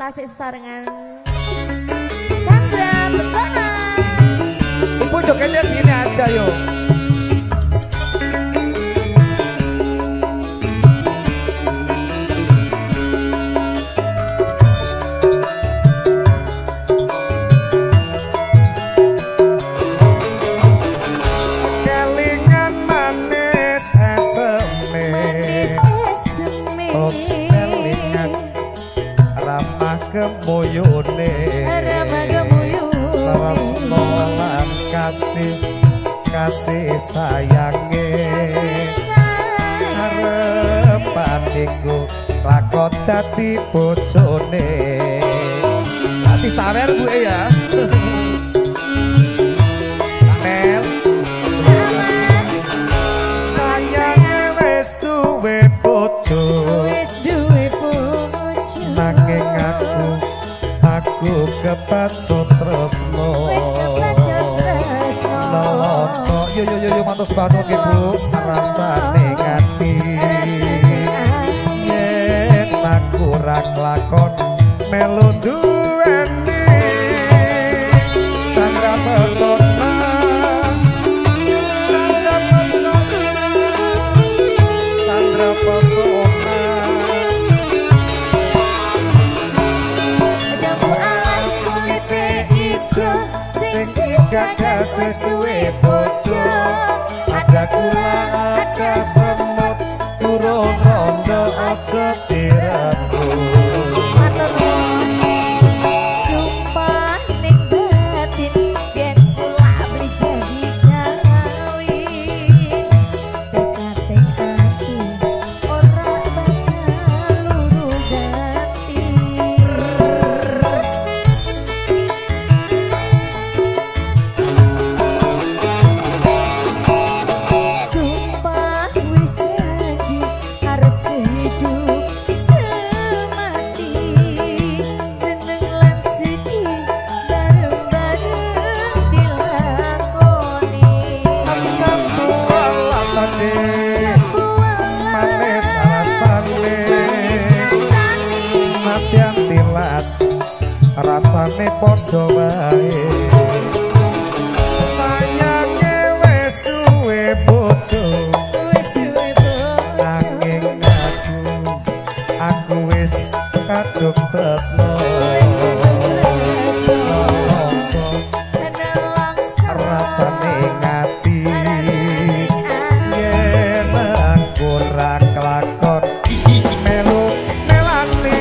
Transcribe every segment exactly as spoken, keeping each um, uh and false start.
tasik sesarengan Chandra Pesona. Ibu jogetnya sini aja yuk. Kemuyune tresno lan kasih kasih sayange harepan iku lakon dadi bojone dadi sawer Bu ya Mel sayange wis duwe bojo nanging aku aku kepacut tresno nelokso yo yo yo yo mantos banget ibu rasane ngati yen aku ra lakon melu duweni Chandra Pesona Chandra Pesona Chandra Pesona gagas wis duwe bojo ada kula ada semut turun rondo aja dirembuk matur nuwun sumpah ning batin yen kula beli jadi kawin dekate ati ora bakal luru ganti. rasane padha wae sayange wis duwe bojo Wis duwe bojo nanging aku aku wis kadung tresno rasane ngati yen aku ra kelakon melu melani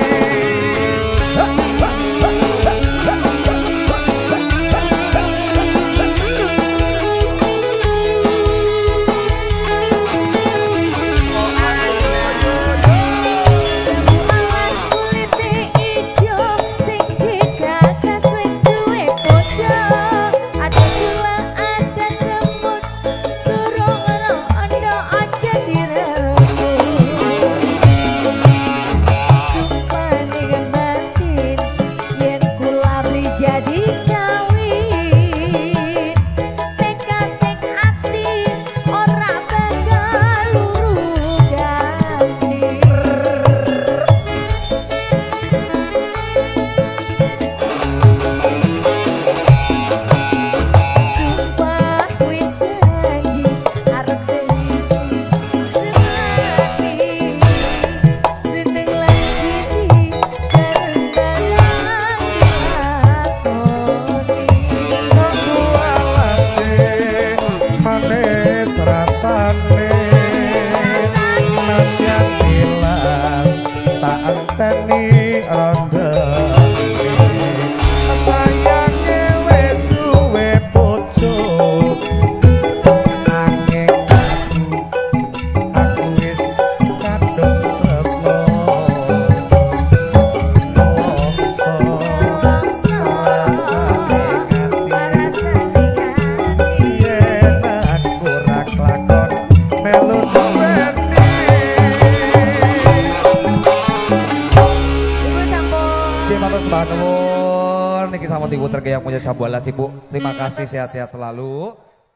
niki sama ibu tergaya yang punya sabualas ibu. Terima kasih, sehat-sehat selalu.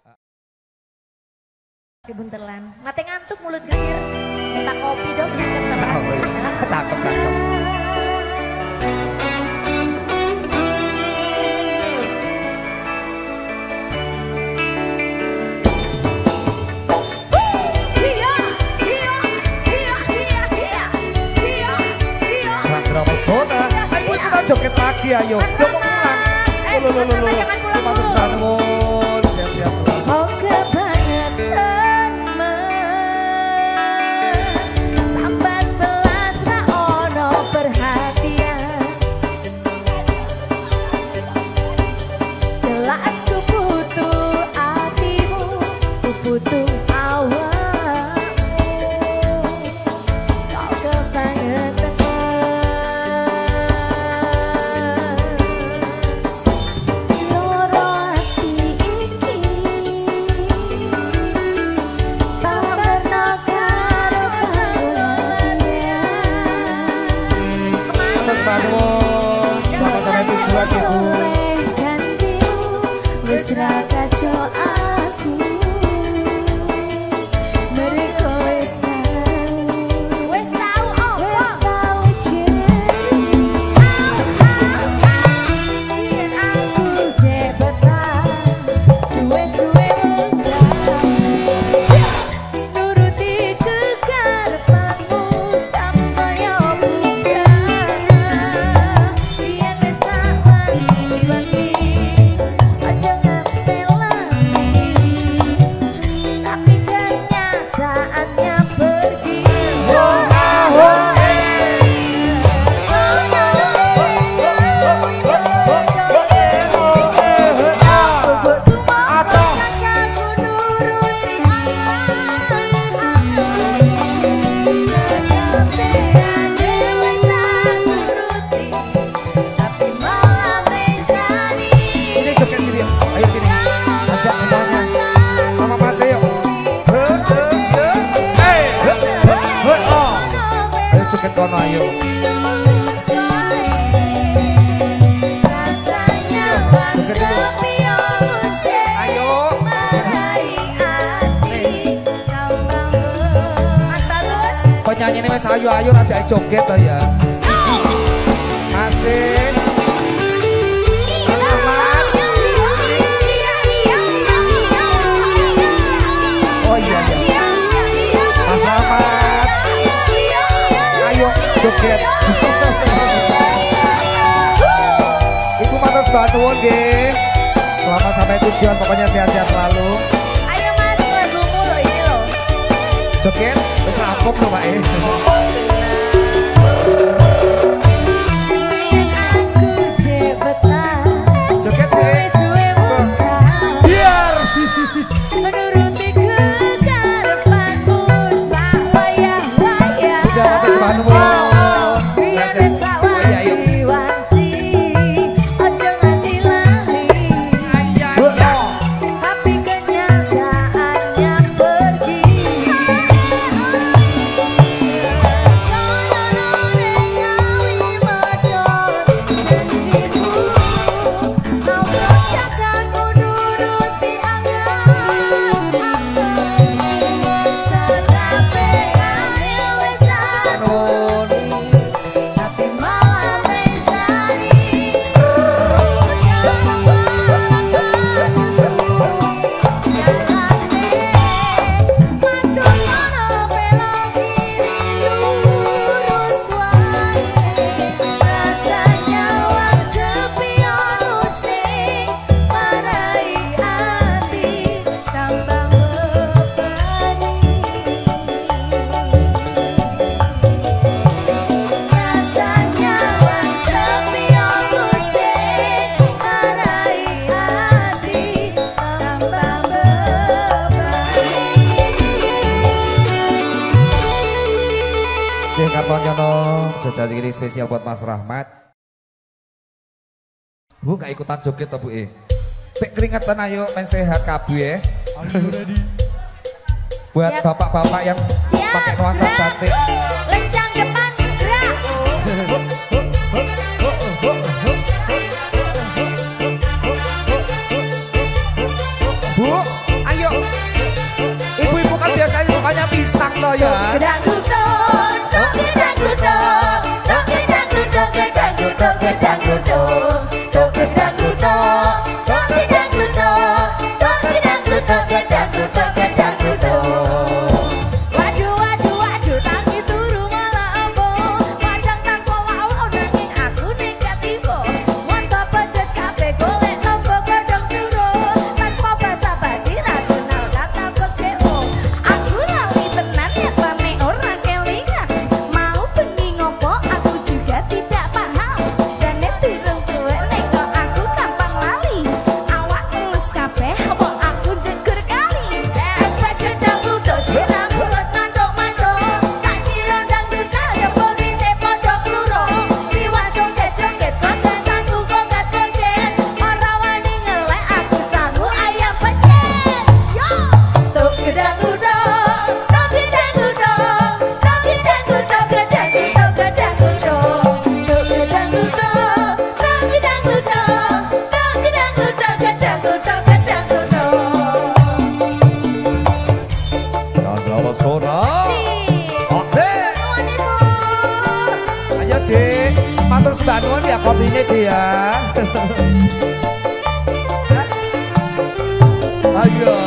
Buntelan, mate ngantuk mulut gelir. Minta kopi dong, buntelan. Cakep, cakep. Chandra Pesona. Ayo kita joget lagi ayo. Mas Lo mau Rahmat. pulang? Eh, Lo lo lo Mas lo. Rahmat jangan pulang Matur dulu. Sanwun. Siap-siap. Oh kebangetan men sambat belas ra ono perhatian jelas ku butuh hatimu ku butuh awakmu kau kebangetan loro ati iki tak pernah karo kawannya Matur Sanwun. Sama-sama tujuan ibu. wis ra kaco aku mereka wis tau wis tau opo wis tau yen aku jebetan suwe-suwe nuruti kekarepanmu samsaya bukan yen wis wanti-wanti aja nganti lali tapi kenyataannya pergi tapi malah menjadi Sini joget sini. Ayo sini. Ajak semuanya. Sama Mas ayo. He he he. Hey. He he he. Oh. Ayo joget kono ayo. rasanya sepi Ayo. Penyanyi ini Mas ayo ayo ajak joget to ya. Asik. Oh iya iya. Mas Rahmat. Ayo joget. Ibu matur sebantuan nggih. Selamat sampai tujuan pokoknya sehat-sehat selalu. Ayo mas, lagumu loh ini loh. Joget wis rampung lho Pak eh. Yen aku jebetan, Joget sih. suwe muka, Biar. menuruti kekarepanmu sak wayah-wayah. Udah matur sebantuan. Biar desa wanti-wanti, ojo nganti lali. Tapi kenyataannya pergi. Kartonyono, jajal ini spesial buat Mas Rahmat. Bu gak ikutan joget toh Bu e. Pek keringetan ayo main sehat kabeh ya. Buat bapak-bapak yang Siap, pakai nuansa gerak. batik. Lencang depan, gerak. Bu, ayo. Ibu-ibu kan biasanya sukanya pisang toh ya. Gedang gluduk, dok gedang gluduk, dok gedang gluduk, gedang gluduk, gedang gluduk, dok gedang gluduk, dok gedang gluduk, dok gedang gluduk, gedang gluduk, gedang gluduk. Waduh, waduh, waduh, tangi turu malah matur sembah nuwun ya kopine dia. Ayo.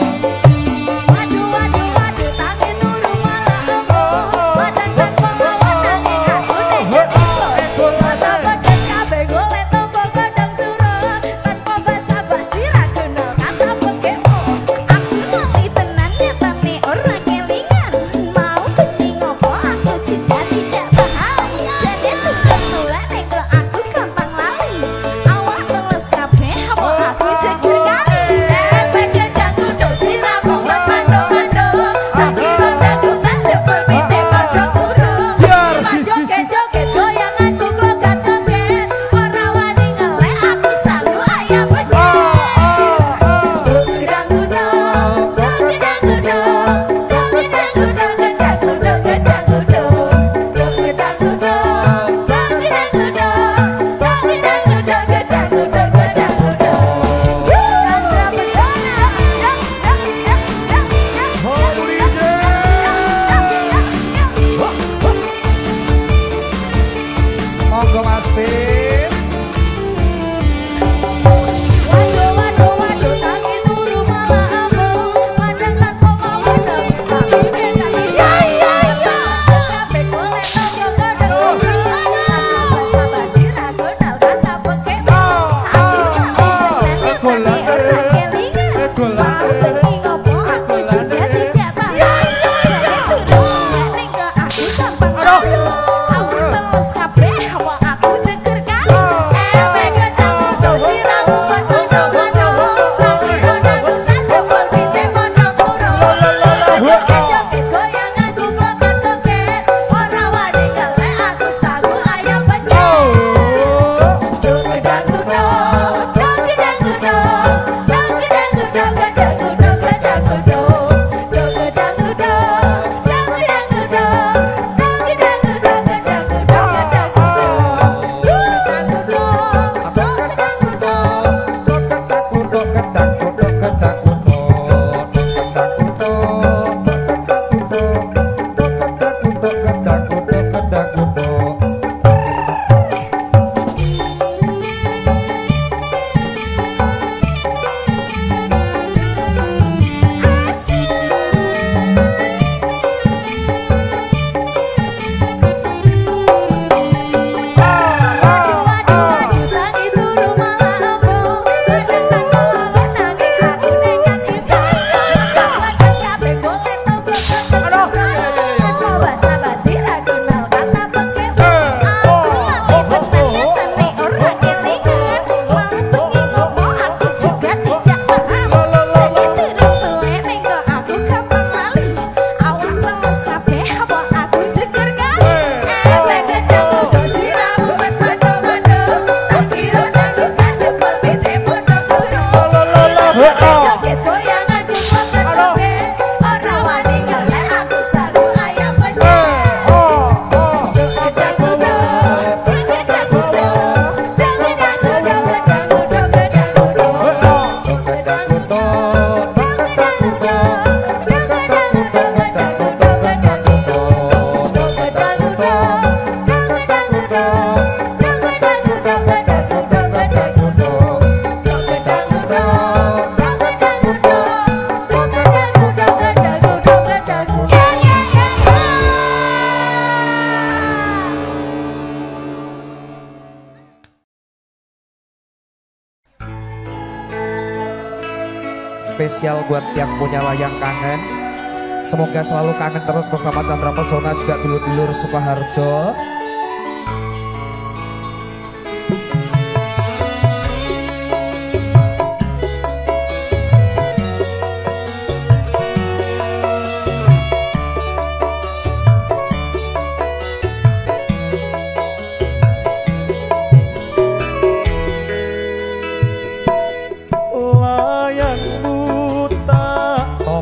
Spesial buat yang punya wayang kangen. Semoga selalu kangen terus bersama Chandra Pesona, juga dulur-dulur Sukoharjo.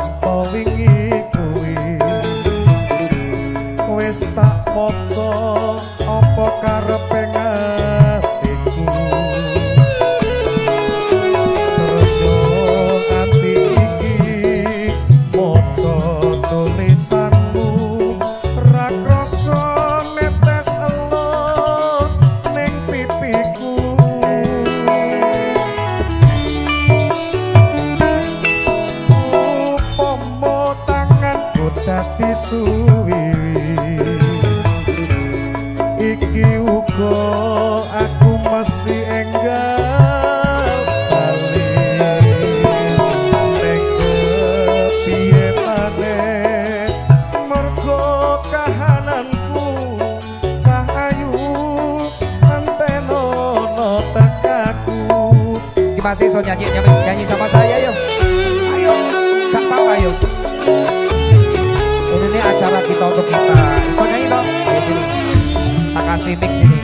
Tak moco masih so nyanyi, nyanyi nyanyi sama saya yuk. Ayo, gak apa-apa yuk. Ini nih acara kita untuk kita. So nyanyi dong. Ayo sini. Tak kasih mic sini.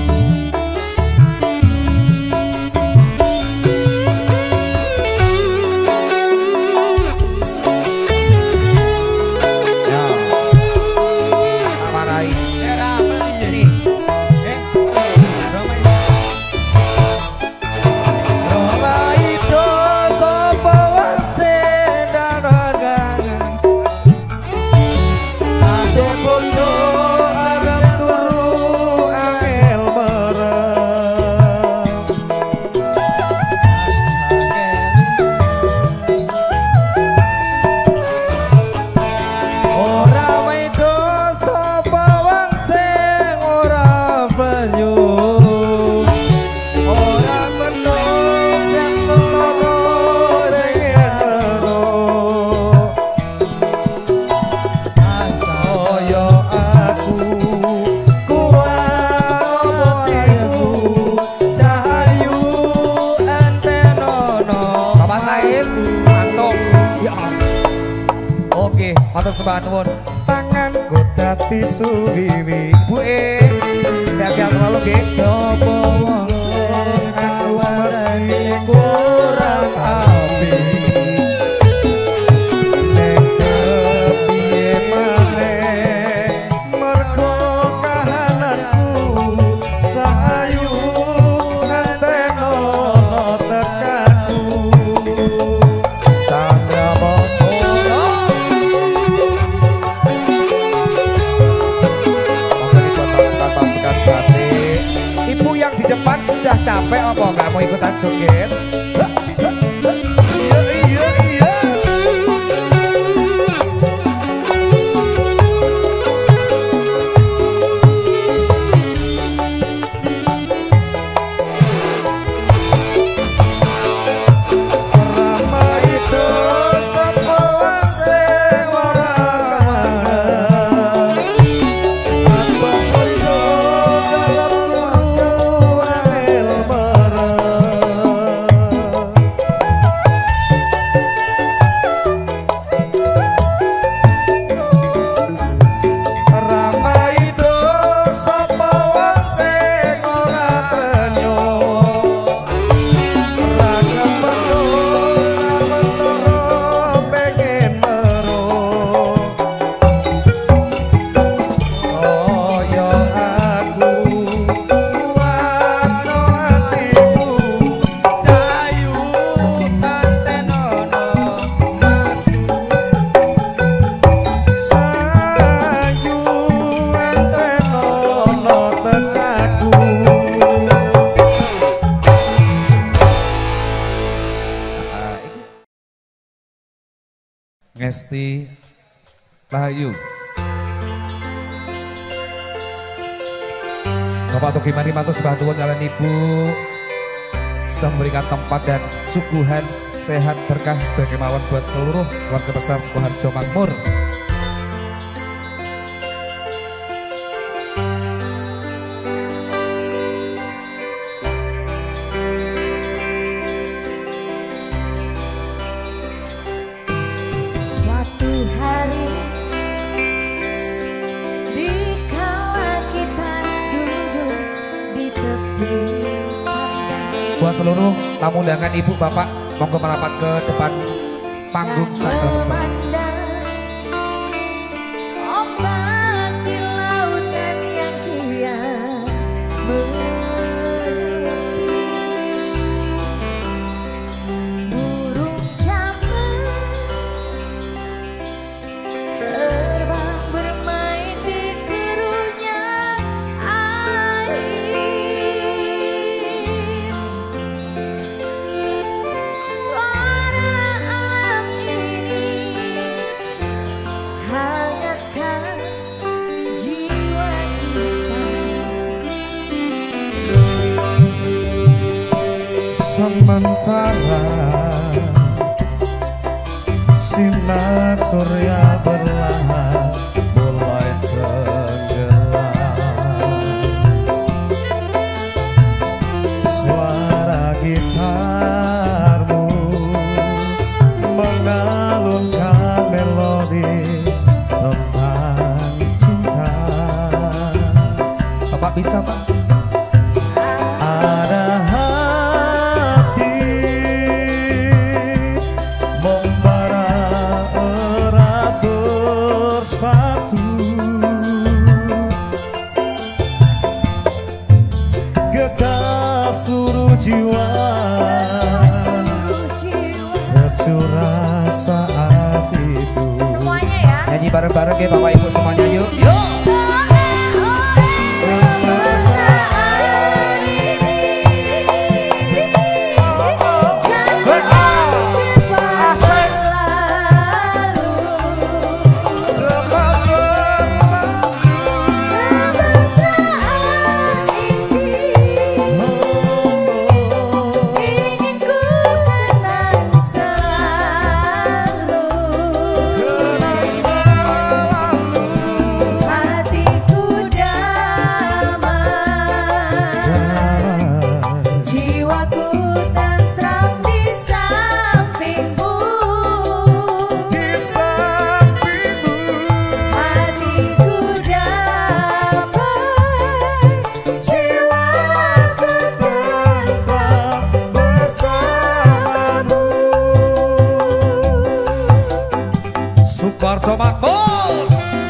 Sebangun tanganku dadi suwiwi Bu E sehat-sehat selalu Ge sapa wong aku mesti kurang api nek kepiye maneh mergo kahananku sayu anteno tekanku Chandra Boso Ibu yang di depan sudah capek apa nggak mau ikutan joget? Iya iya iya. Ngesti Rahayu Bapak Togi Mani Mantu Sebantuan kalian Ibu sudah memberikan tempat dan suguhan sehat berkah sebagai mawon buat seluruh keluarga besar Sukoharjo Makmur. Buat seluruh tamu undangan Ibu Bapak monggo merapat ke depan panggung Chandra Boso. Ombak di lautan yang kian menepi, burung camar terbang bermain di keruhnya air. Sementara sinar surya berlahan mulai tenggelam, suara gitar Getar seluruh jiwa tercurah saat itu. Semuanya ya. Nyanyi bareng-bareng ya Bapak Ibu semuanya yuk. Yuk. Sukarso Makmur.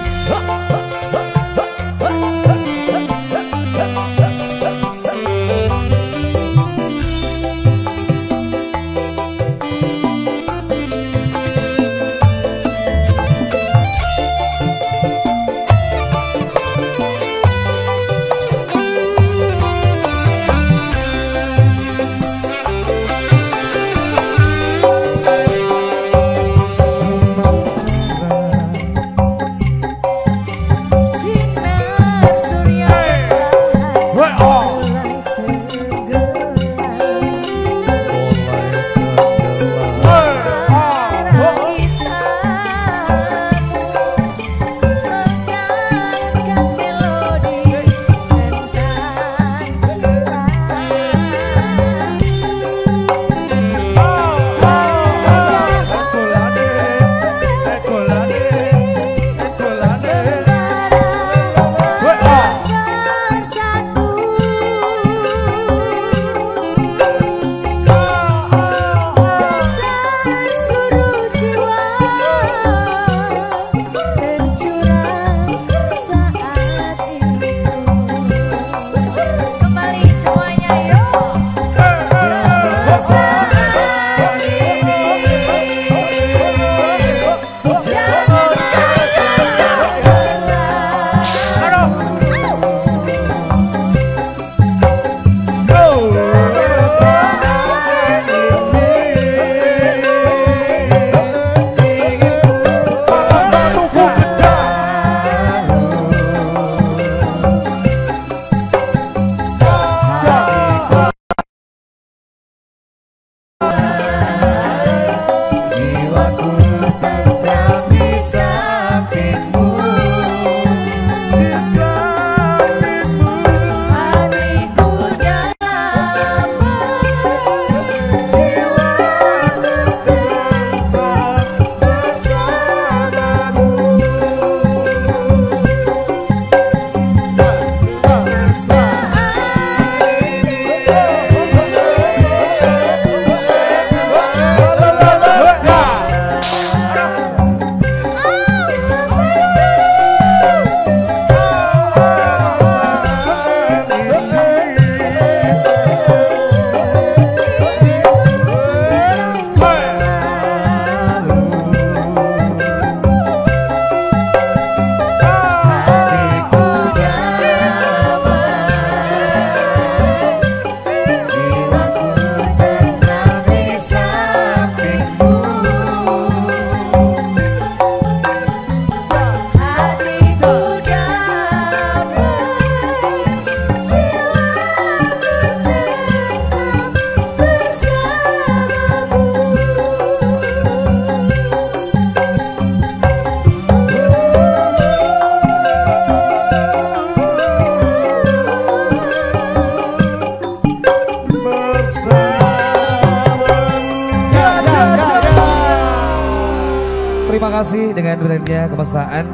Terima kasih dengan brandnya kemesraan.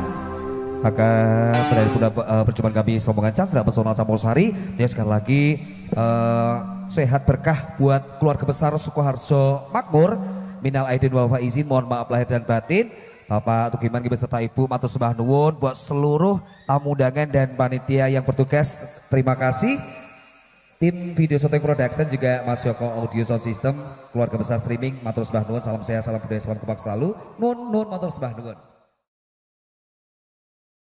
Maka berada pada uh, perjumpaan kami Rombongan Chandra Pesona Samosari. Ya sekali lagi uh, sehat berkah buat keluarga besar Sukoharjo Makmur. Minal aidin wal faizin, mohon maaf lahir dan batin. Bapak Tukiman beserta Ibu matur sembah nuwun buat seluruh tamu undangan dan panitia yang bertugas. Terima kasih. Tim Video Syuting Production juga Mas Yoko Audio Sound System, keluarga besar streaming, matur sembah nuwun, salam sehat, salam budaya, salam kebak selalu. Nun nun matur sembah nuwun.